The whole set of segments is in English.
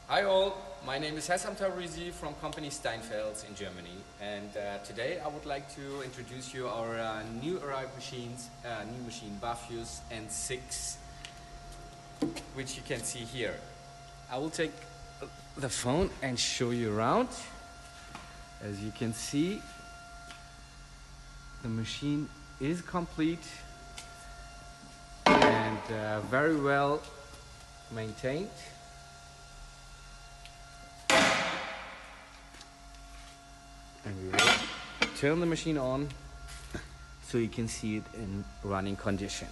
Hi all, my name is Hassam Tabrizi from company Steinfels in Germany, and today I would like to introduce you our new arrived machines, new machine Wafios N6, which you can see here. I will take the phone and show you around. As you can see, the machine is complete and very well maintained. And we will turn the machine on so you can see it in running condition.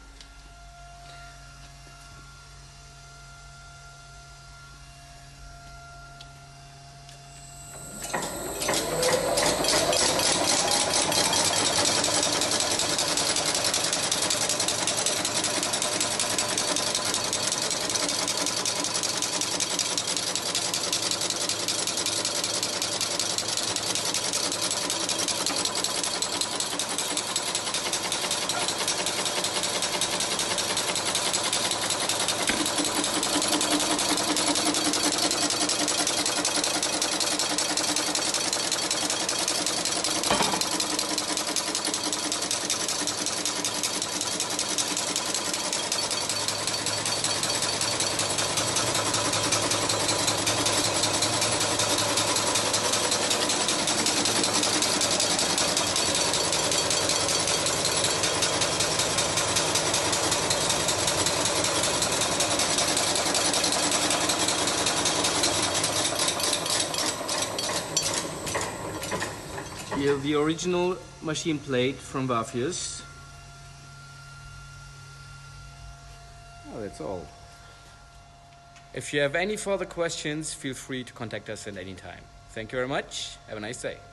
Here the original machine plate from Wafios. Oh, that's all. If you have any further questions, feel free to contact us at any time. Thank you very much. Have a nice day.